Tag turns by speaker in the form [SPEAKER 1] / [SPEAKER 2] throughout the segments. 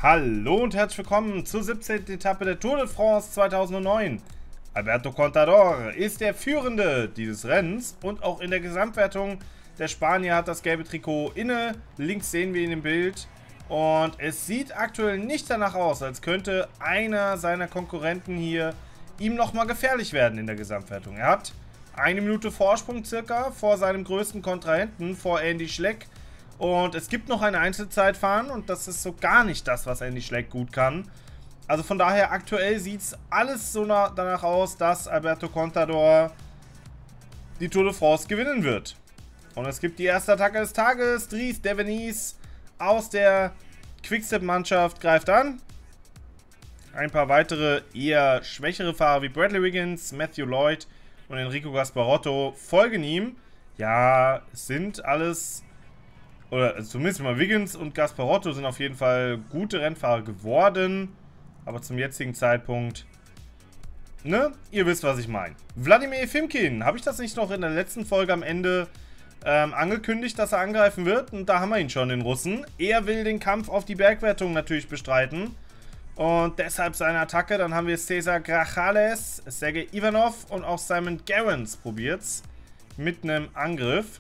[SPEAKER 1] Hallo und herzlich willkommen zur 17. Etappe der Tour de France 2009. Alberto Contador ist der Führende dieses Rennens und auch in der Gesamtwertung. Der Spanier hat das gelbe Trikot inne. Links sehen wir ihn im Bild. Und es sieht aktuell nicht danach aus, als könnte einer seiner Konkurrenten hier ihm nochmal gefährlich werden in der Gesamtwertung. Er hat 1 Minute Vorsprung circa vor seinem größten Kontrahenten, vor Andy Schleck. Und es gibt noch ein Einzelzeitfahren und das ist so gar nicht das, was Andy Schleck gut kann. Also von daher aktuell sieht es alles so danach aus, dass Alberto Contador die Tour de France gewinnen wird. Und es gibt die erste Attacke des Tages. Dries Devenyns aus der Quickstep-Mannschaft greift an. Ein paar weitere eher schwächere Fahrer wie Bradley Wiggins, Matthew Lloyd und Enrico Gasparotto folgen ihm. Ja, es sind alles... Oder zumindest mal Wiggins und Gasparotto sind auf jeden Fall gute Rennfahrer geworden. Aber zum jetzigen Zeitpunkt, ne? Ihr wisst, was ich meine. Wladimir Efimkin, habe ich das nicht noch in der letzten Folge am Ende angekündigt, dass er angreifen wird? Und da haben wir ihn schon, den Russen. Er will den Kampf auf die Bergwertung natürlich bestreiten. Und deshalb seine Attacke. Dann haben wir Cesar Grajales, Sergej Ivanov und auch Simon Gerrans probiert's mit einem Angriff.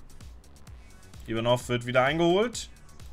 [SPEAKER 1] Ivanov wird wieder eingeholt.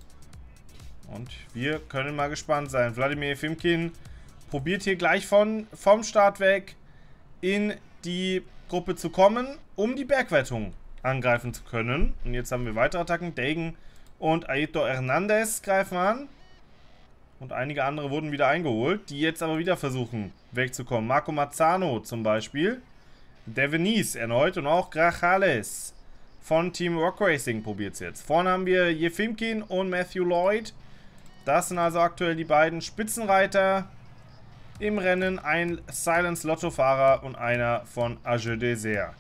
[SPEAKER 1] Und wir können mal gespannt sein. Wladimir Efimkin probiert hier gleich vom Start weg in die Gruppe zu kommen, um die Bergwertung angreifen zu können. Und jetzt haben wir weitere Attacken. Degen und Aitor Hernandez greifen an. Und einige andere wurden wieder eingeholt, die jetzt aber wieder versuchen wegzukommen. Marco Mazzano zum Beispiel. Devenyns erneut und auch Grajales von Team Rock Racing probiert es jetzt. Vorne haben wir Efimkin und Matthew Lloyd. Das sind also aktuell die beiden Spitzenreiter im Rennen. Ein Silence Lotto-Fahrer und einer von AG Dessert.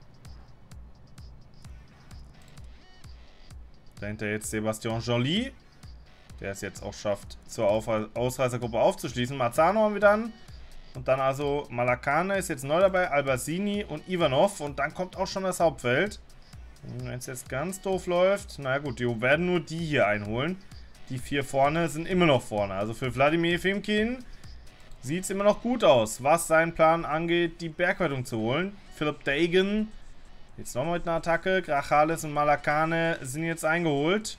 [SPEAKER 1] Dahinter jetzt Sebastian Joly, der es jetzt auch schafft, zur Ausreißergruppe aufzuschließen. Mazzano haben wir dann. Und dann also Malakane ist jetzt neu dabei, Albassini und Ivanov. Und dann kommt auch schon das Hauptfeld. Wenn es jetzt ganz doof läuft, naja gut, die werden nur die hier einholen. Die 4 vorne sind immer noch vorne. Also für Wladimir Efimkin sieht es immer noch gut aus, was seinen Plan angeht, die Bergwertung zu holen. Philip Degen jetzt nochmal mit einer Attacke. Grajales und Malakane sind jetzt eingeholt.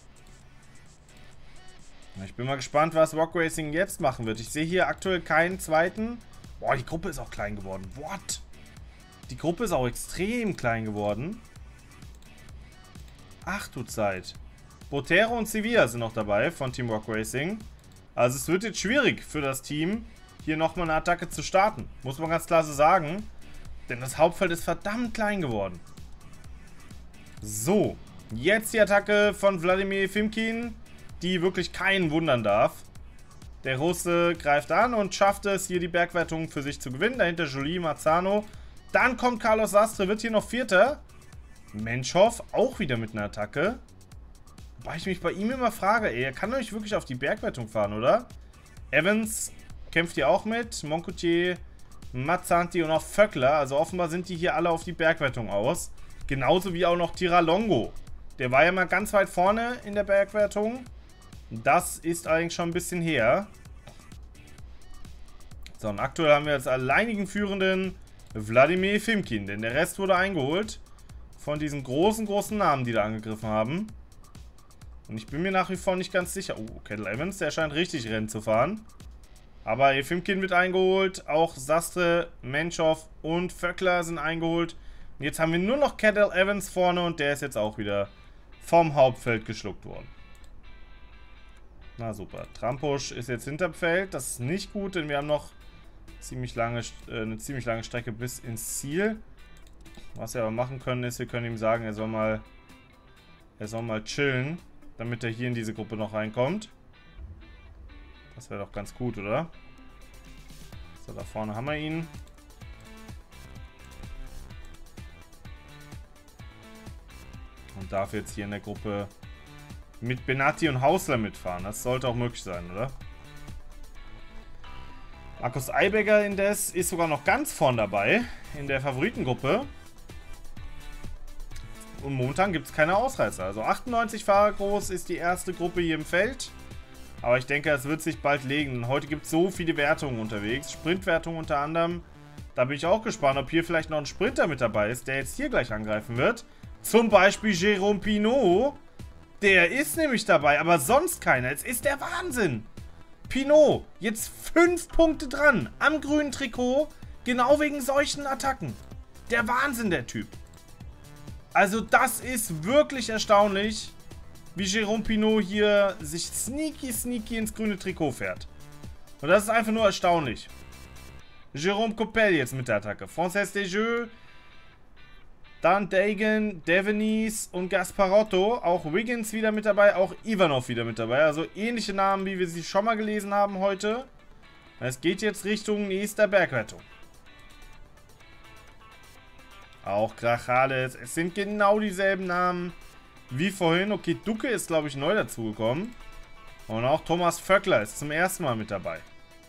[SPEAKER 1] Ich bin mal gespannt, was Rock Racing jetzt machen wird. Ich sehe hier aktuell keinen zweiten. Boah, die Gruppe ist auch klein geworden. What? Die Gruppe ist auch extrem klein geworden. Ach du Zeit. Botero und Sevilla sind noch dabei von Team Rock Racing. Also es wird jetzt schwierig für das Team, hier nochmal eine Attacke zu starten. Muss man ganz klar so sagen. Denn das Hauptfeld ist verdammt klein geworden. So. Jetzt die Attacke von Wladimir Efimkin, die wirklich keinen wundern darf. Der Russe greift an und schafft es, hier die Bergwertung für sich zu gewinnen. Dahinter Joly, Mazzano. Dann kommt Carlos Sastre, wird hier noch Vierter. Menchov auch wieder mit einer Attacke. Wobei ich mich bei ihm immer frage, ey, er kann doch nicht wirklich auf die Bergwertung fahren, oder? Evans kämpft hier auch mit. Moncoutier, Mazzanti und auch Vöckler. Also offenbar sind die hier alle auf die Bergwertung aus. Genauso wie auch noch Tiralongo. Der war ja mal ganz weit vorne in der Bergwertung. Das ist eigentlich schon ein bisschen her. So, und aktuell haben wir als alleinigen Führenden Wladimir Efimkin. Denn der Rest wurde eingeholt von diesen großen Namen, die da angegriffen haben. Und ich bin mir nach wie vor nicht ganz sicher. Oh, Cadel Evans, der scheint richtig Rennen zu fahren. Aber Efimkin wird eingeholt. Auch Sastre, Menchov und Vöckler sind eingeholt. Und jetzt haben wir nur noch Cadel Evans vorne und der ist jetzt auch wieder vom Hauptfeld geschluckt worden. Na super. Trampusch ist jetzt hinterm Feld. Das ist nicht gut, denn wir haben noch eine ziemlich lange Strecke bis ins Ziel. Was wir aber machen können, ist, wir können ihm sagen, er soll mal chillen, damit er hier in diese Gruppe noch reinkommt. Das wäre doch ganz gut, oder? So, da vorne haben wir ihn. Und darf jetzt hier in der Gruppe mit Benatti und Hausler mitfahren. Das sollte auch möglich sein, oder? Markus Eiberger indes ist sogar noch ganz vorn dabei in der Favoritengruppe. Und momentan gibt es keine Ausreißer. Also 98 Fahrer groß ist die erste Gruppe hier im Feld. Aber ich denke, es wird sich bald legen. Heute gibt es so viele Wertungen unterwegs. Sprintwertungen unter anderem. Da bin ich auch gespannt, ob hier vielleicht noch ein Sprinter mit dabei ist, der jetzt hier gleich angreifen wird. Zum Beispiel Jérôme Pinot. Der ist nämlich dabei, aber sonst keiner. Es ist der Wahnsinn. Pinot, jetzt 5 Punkte dran am grünen Trikot. Genau wegen solchen Attacken. Der Wahnsinn, der Typ. Also das ist wirklich erstaunlich, wie Jérôme Pinot hier sich sneaky ins grüne Trikot fährt. Und das ist einfach nur erstaunlich. Jérôme Coppel jetzt mit der Attacke. Française des Jeux. Dann Dagan, Devenies und Gasparotto. Auch Wiggins wieder mit dabei. Auch Ivanov wieder mit dabei. Also ähnliche Namen, wie wir sie schon mal gelesen haben heute. Es geht jetzt Richtung nächster Bergwertung. Auch Grajales. Es sind genau dieselben Namen wie vorhin. Okay, Duque ist, glaube ich, neu dazugekommen. Und auch Thomas Vöckler ist zum ersten Mal mit dabei.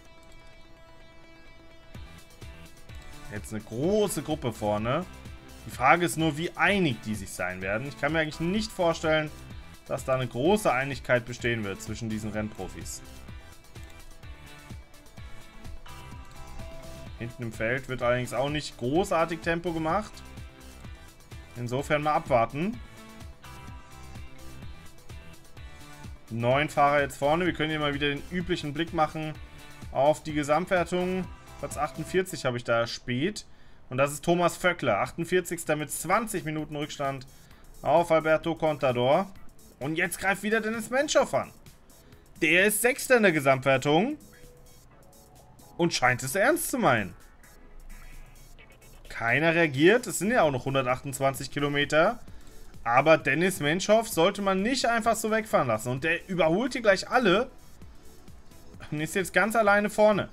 [SPEAKER 1] Jetzt eine große Gruppe vorne. Die Frage ist nur, wie einig die sich sein werden. Ich kann mir eigentlich nicht vorstellen, dass da eine große Einigkeit bestehen wird zwischen diesen Rennprofis. Hinten im Feld wird allerdings auch nicht großartig Tempo gemacht. Insofern mal abwarten. 9 Fahrer jetzt vorne. Wir können hier mal wieder den üblichen Blick machen auf die Gesamtwertung. Platz 48 habe ich da spät. Und das ist Thomas Vöckler. 48. mit 20 Minuten Rückstand auf Alberto Contador. Und jetzt greift wieder Dennis Menchoff an. Der ist 6. in der Gesamtwertung. Und scheint es ernst zu meinen. Keiner reagiert. Es sind ja auch noch 128 Kilometer. Aber Dennis Menchoff sollte man nicht einfach so wegfahren lassen. Und der überholt hier gleich alle. Und ist jetzt ganz alleine vorne.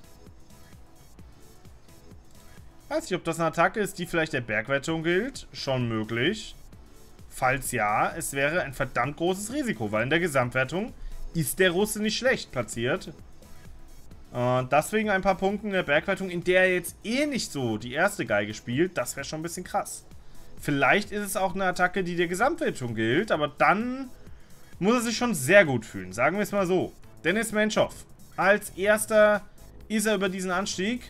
[SPEAKER 1] Weiß nicht, ob das eine Attacke ist, die vielleicht der Bergwertung gilt. Schon möglich. Falls ja, es wäre ein verdammt großes Risiko, weil in der Gesamtwertung ist der Russe nicht schlecht platziert. Und deswegen ein paar Punkte in der Bergwertung, in der er jetzt eh nicht so die erste Geige spielt. Das wäre schon ein bisschen krass. Vielleicht ist es auch eine Attacke, die der Gesamtwertung gilt, aber dann muss er sich schon sehr gut fühlen. Sagen wir es mal so. Dennis Menchoff. Als erster ist er über diesen Anstieg.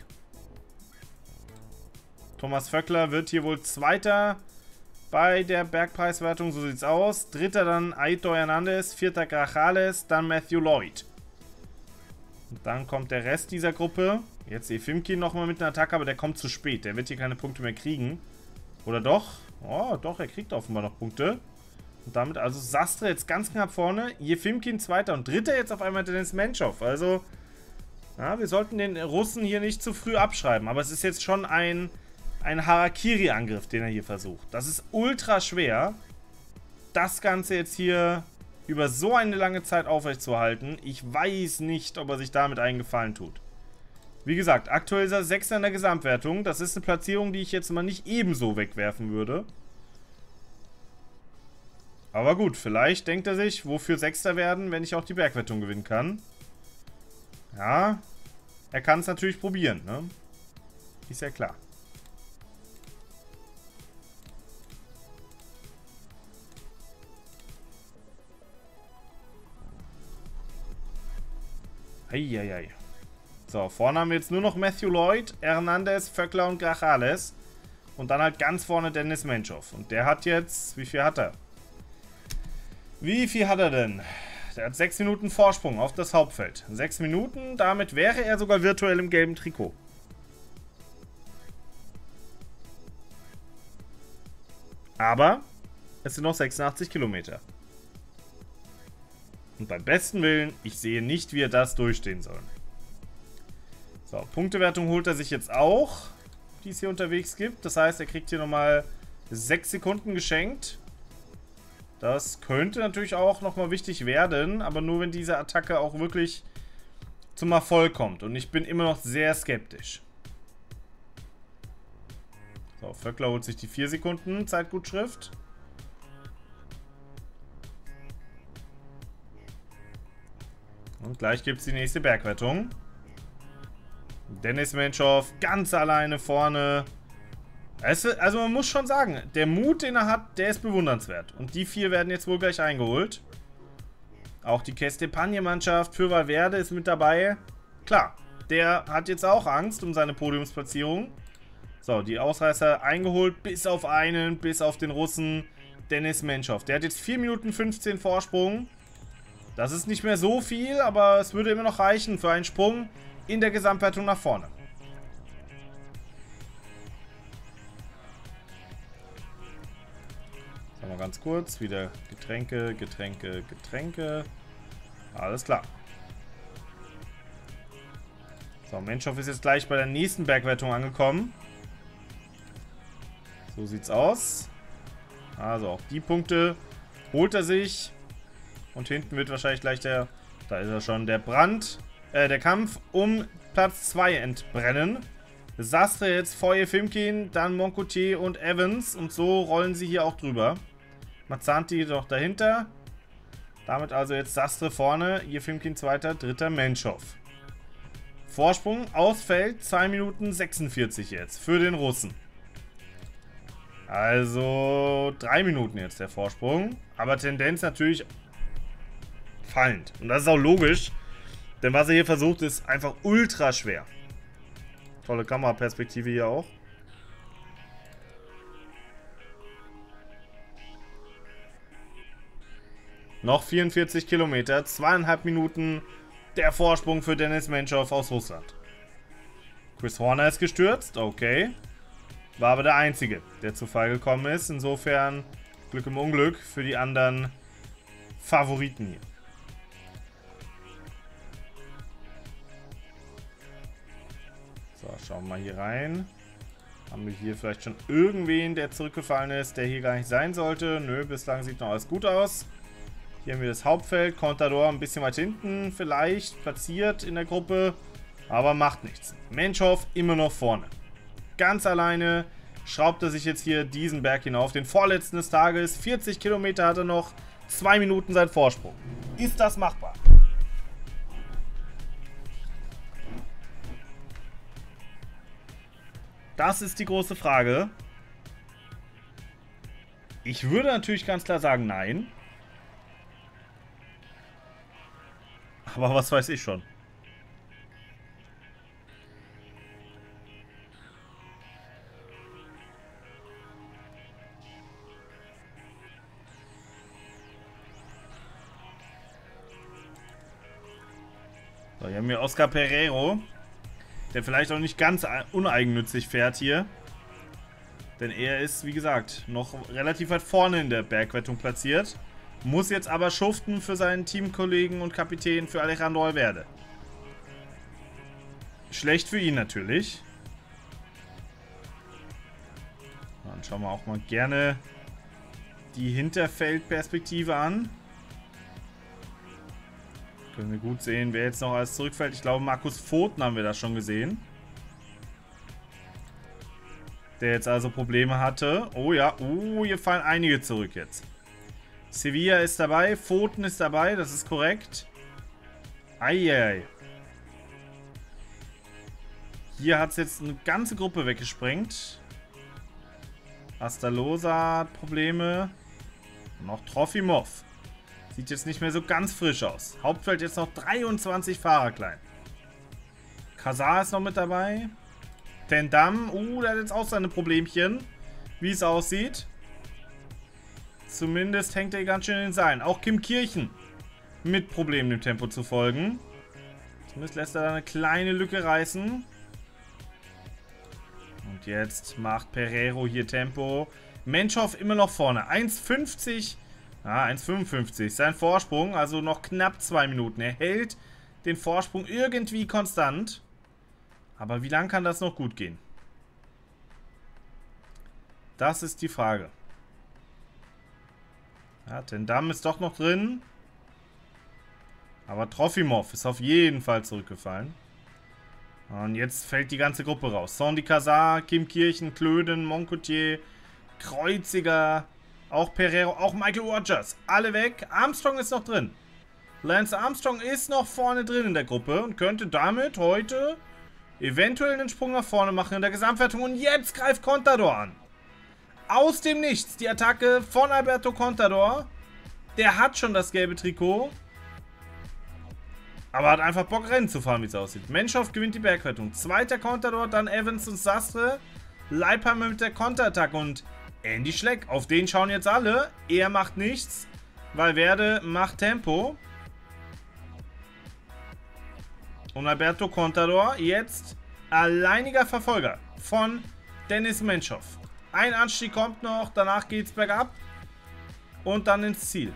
[SPEAKER 1] Thomas Vöckler wird hier wohl Zweiter bei der Bergpreiswertung, so sieht's aus. Dritter dann Aitor Hernandez, vierter Grajales, dann Matthew Lloyd. Und dann kommt der Rest dieser Gruppe. Jetzt Efimkin nochmal mit einer Attacke, aber der kommt zu spät. Der wird hier keine Punkte mehr kriegen. Oder doch? Oh, doch, er kriegt offenbar noch Punkte. Und damit also Sastre jetzt ganz knapp vorne. Efimkin Zweiter und Dritter jetzt auf einmal Dennis Menchoff. Also, ja, wir sollten den Russen hier nicht zu früh abschreiben. Aber es ist jetzt schon ein Harakiri-Angriff, den er hier versucht. Das ist ultra schwer, das Ganze jetzt hier über so eine lange Zeit aufrechtzuerhalten. Ich weiß nicht, ob er sich damit einen Gefallen tut. Wie gesagt, aktuell ist er 6. in der Gesamtwertung. Das ist eine Platzierung, die ich jetzt mal nicht ebenso wegwerfen würde. Aber gut, vielleicht denkt er sich, wofür 6. werden, wenn ich auch die Bergwertung gewinnen kann. Ja, er kann es natürlich probieren, ne? Ist ja klar. Eieiei. So, vorne haben wir jetzt nur noch Matthew Lloyd, Hernandez, Vöckler und Grajales. Und dann halt ganz vorne Dennis Menchoff. Und der hat jetzt... Wie viel hat er? Wie viel hat er denn? Der hat 6 Minuten Vorsprung auf das Hauptfeld. 6 Minuten, damit wäre er sogar virtuell im gelben Trikot. Aber es sind noch 86 Kilometer. Und beim besten Willen, ich sehe nicht, wie er das durchstehen soll. So, Punktewertung holt er sich jetzt auch, die es hier unterwegs gibt. Das heißt, er kriegt hier nochmal 6 Sekunden geschenkt. Das könnte natürlich auch nochmal wichtig werden, aber nur wenn diese Attacke auch wirklich zum Erfolg kommt. Und ich bin immer noch sehr skeptisch. So, Vöckler holt sich die 4 Sekunden Zeitgutschrift. Und gleich gibt es die nächste Bergwertung. Dennis Menchoff ganz alleine vorne. Also man muss schon sagen, der Mut, den er hat, der ist bewundernswert. Und die 4 werden jetzt wohl gleich eingeholt. Auch die Kestepagne-Mannschaft für Valverde ist mit dabei. Klar, der hat jetzt auch Angst um seine Podiumsplatzierung. So, die Ausreißer eingeholt, bis auf einen, bis auf den Russen Denis Menchov. Der hat jetzt 4 Minuten 15 Vorsprung. Das ist nicht mehr so viel, aber es würde immer noch reichen für einen Sprung in der Gesamtwertung nach vorne. Sagen wir ganz kurz, wieder Getränke, Getränke, Getränke. Alles klar. So, Menchov ist jetzt gleich bei der nächsten Bergwertung angekommen. So sieht's aus. Also auch die Punkte holt er sich. Und hinten wird wahrscheinlich gleich der, da ist er schon, der Kampf um Platz 2 entbrennen. Sastre jetzt vor Jefimkin, dann Moncoutier und Evans. Und so rollen sie hier auch drüber. Mazzanti jedoch dahinter. Damit also jetzt Sastre vorne, Jefimkin zweiter, dritter Menchov. Vorsprung ausfällt 2 Minuten 46 jetzt für den Russen. Also 3 Minuten jetzt der Vorsprung. Aber Tendenz natürlich fallend. Und das ist auch logisch. Denn was er hier versucht, ist einfach ultra schwer. Tolle Kameraperspektive hier auch. Noch 44 Kilometer, 2,5 Minuten der Vorsprung für Denis Menchov aus Russland. Chris Horner ist gestürzt, okay. War aber der Einzige, der zu Fall gekommen ist. Insofern Glück im Unglück für die anderen Favoriten hier. So, schauen wir mal hier rein. Haben wir hier vielleicht schon irgendwen, der zurückgefallen ist, der hier gar nicht sein sollte? Nö, bislang sieht noch alles gut aus. Hier haben wir das Hauptfeld. Contador ein bisschen weit hinten vielleicht platziert in der Gruppe. Aber macht nichts. Menchov immer noch vorne. Ganz alleine schraubt er sich jetzt hier diesen Berg hinauf. Den vorletzten des Tages. 40 Kilometer hat er noch. 2 Minuten sein Vorsprung. Ist das machbar? Das ist die große Frage. Ich würde natürlich ganz klar sagen, nein. Aber was weiß ich schon. So, hier haben wir Oscar Pereiro, der vielleicht auch nicht ganz uneigennützig fährt hier. Denn er ist, wie gesagt, noch relativ weit vorne in der Bergwertung platziert. Muss jetzt aber schuften für seinen Teamkollegen und Kapitän, für Alejandro Valverde. Schlecht für ihn natürlich. Dann schauen wir auch mal gerne die Hinterfeldperspektive an. Können wir gut sehen, wer jetzt noch alles zurückfällt. Ich glaube, Markus Pfoten haben wir das schon gesehen. Der jetzt also Probleme hatte. Oh ja, hier fallen einige zurück jetzt. Sevilla ist dabei, Pfoten ist dabei, das ist korrekt. Eieiei. Hier hat es jetzt eine ganze Gruppe weggesprengt. Astalosa hat Probleme. Und noch Trofimov. Sieht jetzt nicht mehr so ganz frisch aus. Hauptfeld jetzt noch 23 Fahrer klein. Kazar ist noch mit dabei. Tendam, der hat jetzt auch seine Problemchen, wie es aussieht. Zumindest hängt er ganz schön in den Seilen. Auch Kim Kirchen mit Problemen dem Tempo zu folgen. Zumindest lässt er da eine kleine Lücke reißen. Und jetzt macht Pereiro hier Tempo. Menchov immer noch vorne. 1,50. 1,55. Sein Vorsprung, also noch knapp 2 Minuten. Er hält den Vorsprung irgendwie konstant. Aber wie lang kann das noch gut gehen? Das ist die Frage. Ja, Tendam ist doch noch drin. Aber Trofimov ist auf jeden Fall zurückgefallen. Und jetzt fällt die ganze Gruppe raus. Sandy Kazar, Kim Kirchen, Klöden, Moncoutier, Kreuziger, auch Pereiro, auch Michael Rogers. Alle weg. Armstrong ist noch drin. Lance Armstrong ist noch vorne drin in der Gruppe und könnte damit heute eventuell einen Sprung nach vorne machen in der Gesamtwertung. Und jetzt greift Contador an. Aus dem Nichts die Attacke von Alberto Contador. Der hat schon das gelbe Trikot. Aber hat einfach Bock, Rennen zu fahren, wie es aussieht. Menschhoff gewinnt die Bergwertung. Zweiter Contador, dann Evans und Sastre. Leipheimer mit der Konterattacke und Andy Schleck. Auf den schauen jetzt alle. Er macht nichts. Valverde macht Tempo. Und Alberto Contador jetzt alleiniger Verfolger von Dennis Menschhoff. Ein Anstieg kommt noch, danach geht's bergab. Und dann ins Ziel.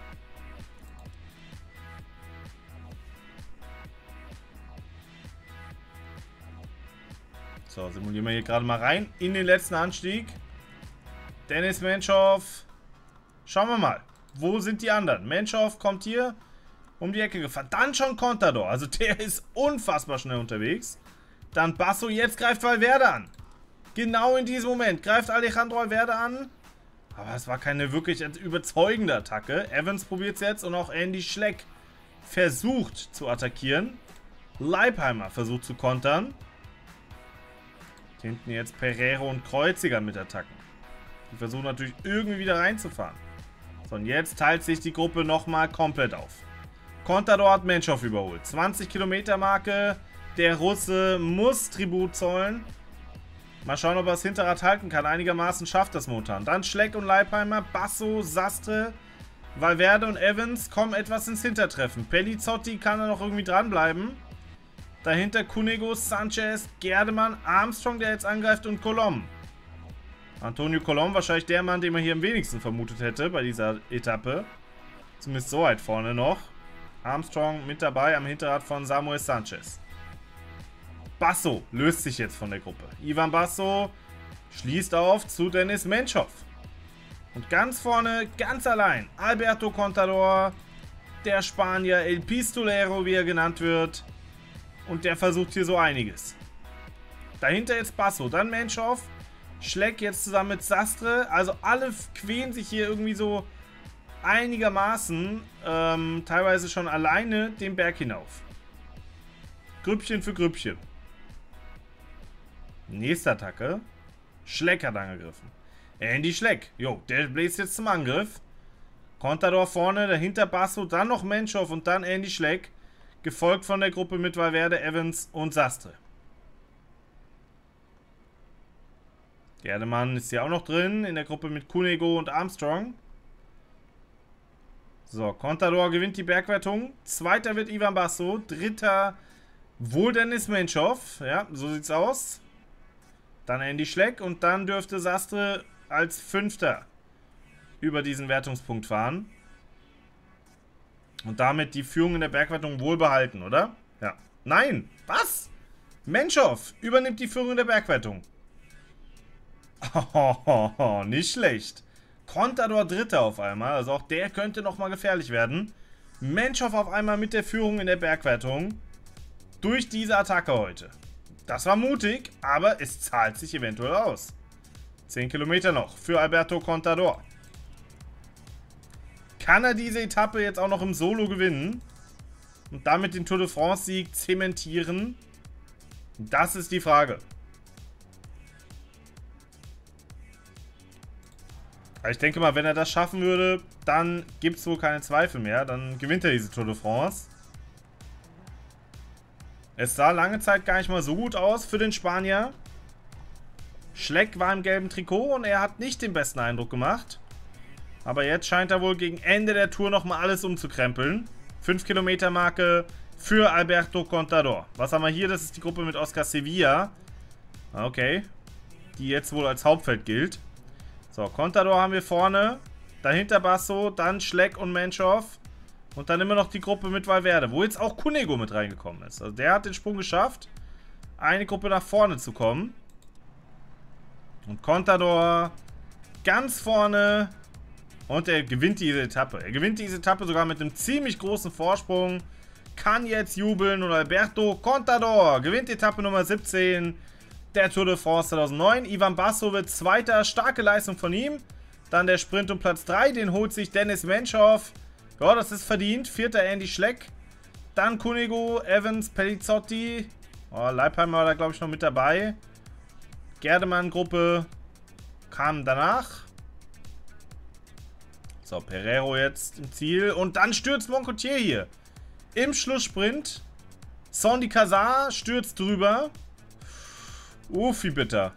[SPEAKER 1] So, simulieren wir hier gerade mal rein in den letzten Anstieg. Dennis Menschhoff. Schauen wir mal. Wo sind die anderen? Menschhoff kommt hier um die Ecke gefahren. Dann schon Contador. Also der ist unfassbar schnell unterwegs. Dann Basso. Jetzt greift Valverde an. Genau in diesem Moment greift Alejandro Valverde an. Aber es war keine wirklich überzeugende Attacke. Evans probiert es jetzt und auch Andy Schleck versucht zu attackieren. Leipheimer versucht zu kontern. Hinten jetzt Pereiro und Kreuziger mit Attacken. Die versuchen natürlich irgendwie wieder reinzufahren. So, und jetzt teilt sich die Gruppe nochmal komplett auf. Contador hat Menschhoff überholt. 20 Kilometer Marke. Der Russe muss Tribut zollen. Mal schauen, ob er das Hinterrad halten kann. Einigermaßen schafft das momentan. Dann Schleck und Leipheimer, Basso, Sastre, Valverde und Evans kommen etwas ins Hintertreffen. Pellizotti kann da noch irgendwie dranbleiben. Dahinter Cunego, Sanchez, Gerdemann, Armstrong, der jetzt angreift, und Colom. Antonio Colom, wahrscheinlich der Mann, den man hier am wenigsten vermutet hätte bei dieser Etappe. Zumindest so weit vorne noch. Armstrong mit dabei am Hinterrad von Samuel Sanchez. Basso löst sich jetzt von der Gruppe. Ivan Basso schließt auf zu Dennis Menschhoff. Und ganz vorne, ganz allein, Alberto Contador, der Spanier, El Pistolero, wie er genannt wird. Und der versucht hier so einiges. Dahinter jetzt Basso, dann Menschhoff, Schleck jetzt zusammen mit Sastre. Also alle quälen sich hier irgendwie so einigermaßen, teilweise schon alleine den Berg hinauf. Grüppchen für Grüppchen. Nächste Attacke. Schleck hat angegriffen. Andy Schleck. Jo, der bläst jetzt zum Angriff. Contador vorne, dahinter Basso, dann noch Menschhoff und dann Andy Schleck. Gefolgt von der Gruppe mit Valverde, Evans und Sastre. Gerdemann ist ja auch noch drin, in der Gruppe mit Cunego und Armstrong. So, Contador gewinnt die Bergwertung. Zweiter wird Ivan Basso. Dritter wohl Dennis Menschhoff. Ja, so sieht's aus. Dann Andy Schleck und dann dürfte Sastre als Fünfter über diesen Wertungspunkt fahren. Und damit die Führung in der Bergwertung wohl behalten, oder? Ja. Nein! Was? Menschhoff übernimmt die Führung in der Bergwertung. Oh, nicht schlecht. Contador Dritter auf einmal. Also auch der könnte nochmal gefährlich werden. Menschhoff auf einmal mit der Führung in der Bergwertung. Durch diese Attacke heute. Das war mutig, aber es zahlt sich eventuell aus. 10 Kilometer noch für Alberto Contador. Kann er diese Etappe jetzt auch noch im Solo gewinnen? Und damit den Tour de France-Sieg zementieren? Das ist die Frage. Aber ich denke mal, wenn er das schaffen würde, dann gibt es wohl keine Zweifel mehr. Dann gewinnt er diese Tour de France. Es sah lange Zeit gar nicht mal so gut aus für den Spanier. Schleck war im gelben Trikot und er hat nicht den besten Eindruck gemacht. Aber jetzt scheint er wohl gegen Ende der Tour nochmal alles umzukrempeln. 5 Kilometer Marke für Alberto Contador. Was haben wir hier? Das ist die Gruppe mit Oscar Sevilla. Okay. Die jetzt wohl als Hauptfeld gilt. So, Contador haben wir vorne. Dahinter Basso, dann Schleck und Menschhoff. Und dann immer noch die Gruppe mit Valverde, wo jetzt auch Cunego mit reingekommen ist. Also der hat den Sprung geschafft, eine Gruppe nach vorne zu kommen. Und Contador ganz vorne. Und er gewinnt diese Etappe. Er gewinnt diese Etappe sogar mit einem ziemlich großen Vorsprung. Kann jetzt jubeln. Und Alberto Contador gewinnt Etappe Nummer 17 der Tour de France 2009. Ivan Basso wird Zweiter. Starke Leistung von ihm. Dann der Sprint um Platz 3. Den holt sich Dennis Menschhoff. Ja, das ist verdient. Vierter Andy Schleck. Dann Cunego, Evans, Pellizotti. Oh, Leipheimer war da, glaube ich, noch mit dabei. Gerdemann-Gruppe kam danach. So, Pereiro jetzt im Ziel. Und dann stürzt Moncoutier hier im Schlusssprint Sandy Cazard stürzt drüber. Wie bitter.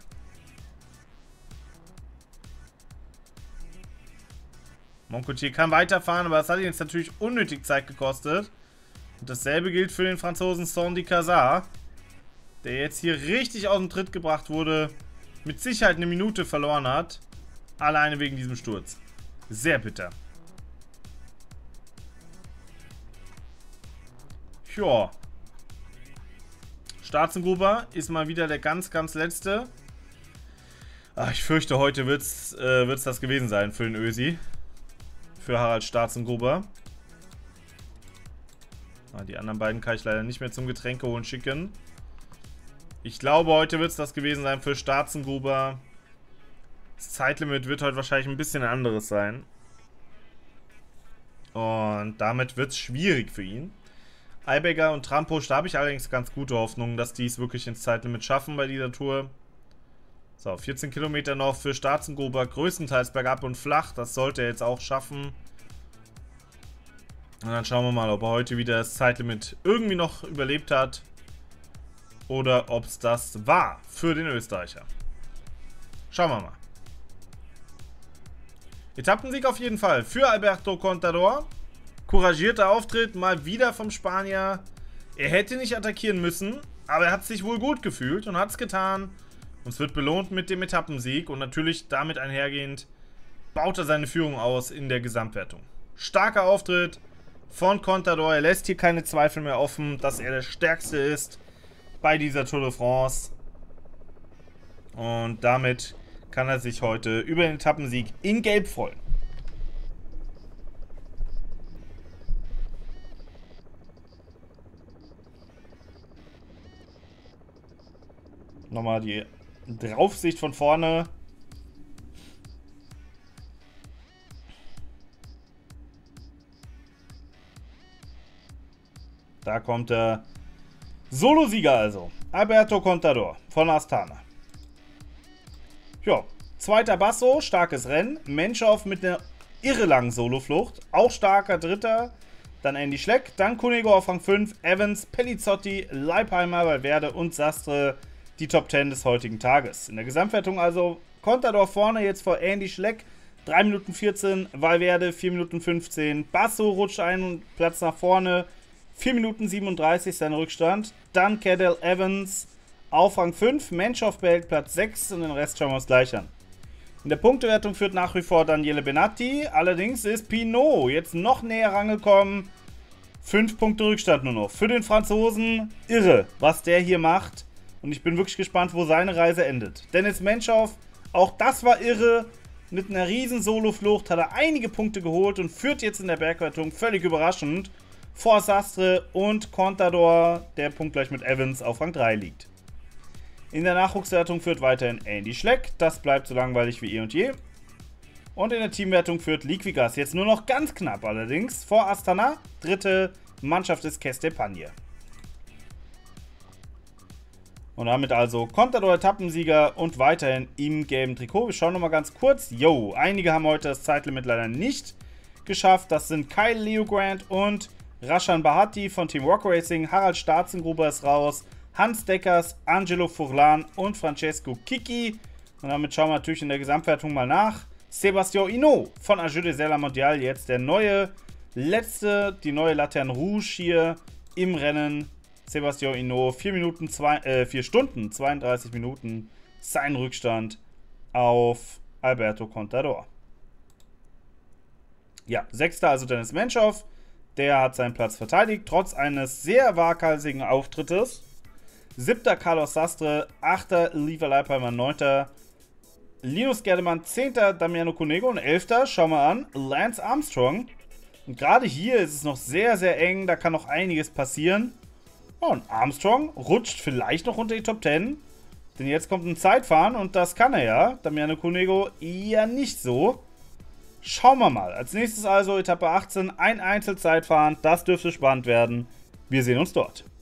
[SPEAKER 1] Moncoutier kann weiterfahren, aber das hat ihn jetzt natürlich unnötig Zeit gekostet. Und dasselbe gilt für den Franzosen Sandy Cazard, der jetzt hier richtig aus dem Tritt gebracht wurde, mit Sicherheit eine Minute verloren hat. Alleine wegen diesem Sturz. Sehr bitter. Ja. Staatsengruber ist mal wieder der ganz, ganz letzte. Ich fürchte, heute wird's das gewesen sein für den Ösi. Für Harald Staatsengruber. Die anderen beiden kann ich leider nicht mehr zum Getränke holen schicken. Ich glaube, heute wird es das gewesen sein für Staatsengruber. Das Zeitlimit wird heute wahrscheinlich ein bisschen anderes sein. Und damit wird es schwierig für ihn. Aiberger und Trampusch, da habe ich allerdings ganz gute Hoffnung, dass die es wirklich ins Zeitlimit schaffen bei dieser Tour. So, 14 Kilometer noch für Staatsengruber, größtenteils bergab und flach. Das sollte er jetzt auch schaffen. Und dann schauen wir mal, ob er heute wieder das Zeitlimit irgendwie noch überlebt hat. Oder ob es das war für den Österreicher. Schauen wir mal. Etappensieg auf jeden Fall für Alberto Contador. Couragierter Auftritt, mal wieder vom Spanier. Er hätte nicht attackieren müssen, aber er hat sich wohl gut gefühlt und hat es getan. Und es wird belohnt mit dem Etappensieg und natürlich damit einhergehend baut er seine Führung aus in der Gesamtwertung. Starker Auftritt von Contador. Er lässt hier keine Zweifel mehr offen, dass er der Stärkste ist bei dieser Tour de France. Und damit kann er sich heute über den Etappensieg in Gelb freuen. Nochmal die Draufsicht von vorne. Da kommt der Solosieger also. Alberto Contador von Astana. Ja, zweiter Basso, starkes Rennen. Menschhoff mit einer irre langen Soloflucht. Auch starker Dritter. Dann Andy Schleck, dann Cunego auf Rang 5, Evans, Pellizzotti, Leipheimer, Valverde und Sastre. Die Top 10 des heutigen Tages. In der Gesamtwertung also Contador vorne jetzt vor Andy Schleck. 3 Minuten 14, Valverde 4 Minuten 15. Basso rutscht einen Platz nach vorne. 4 Minuten 37 sein Rückstand. Dann Cadel Evans auf Rang 5. Menschhoff behält Platz 6 und den Rest schauen wir uns gleich an. In der Punktewertung führt nach wie vor Daniele Benatti. Allerdings ist Pinot jetzt noch näher rangekommen. 5 Punkte Rückstand nur noch. Für den Franzosen irre, was der hier macht. Und ich bin wirklich gespannt, wo seine Reise endet. Dennis Menschhoff, auch das war irre. Mit einer riesen Soloflucht hat er einige Punkte geholt und führt jetzt in der Bergwertung völlig überraschend vor Sastre und Contador, der punktgleich mit Evans auf Rang 3 liegt. In der Nachwuchswertung führt weiterhin Andy Schleck. Das bleibt so langweilig wie eh und je. Und in der Teamwertung führt Liquigas. Jetzt nur noch ganz knapp allerdings vor Astana. Dritte Mannschaft ist Kestepagne. Und damit also Contador Etappensieger und weiterhin im gelben Trikot. Wir schauen nochmal ganz kurz. Jo, einige haben heute das Zeitlimit leider nicht geschafft. Das sind Kyle Leogrand und Rashan Bahati von Team Rock Racing. Harald Staatsengruber ist raus. Hans Deckers, Angelo Furlan und Francesco Kiki. Und damit schauen wir natürlich in der Gesamtwertung mal nach. Sébastien Hinault von Jeu de Sella Mondial jetzt der neue letzte, die neue Laterne Rouge hier im Rennen. Sébastien Hinault, 4 Stunden, 32 Minuten, sein Rückstand auf Alberto Contador. Ja, sechster also Dennis Menschhoff, der hat seinen Platz verteidigt, trotz eines sehr waghalsigen Auftrittes. Siebter Carlos Sastre, achter Liva Leipheimer, neunter Linus Gerdemann, zehnter Damiano Cunego und elfter, schauen wir an, Lance Armstrong. Und gerade hier ist es noch sehr, sehr eng, da kann noch einiges passieren. Und Armstrong rutscht vielleicht noch unter die Top 10. Denn jetzt kommt ein Zeitfahren und das kann er ja. Damiano Cunego eher nicht so. Schauen wir mal. Als nächstes also Etappe 18, ein Einzelzeitfahren. Das dürfte spannend werden. Wir sehen uns dort.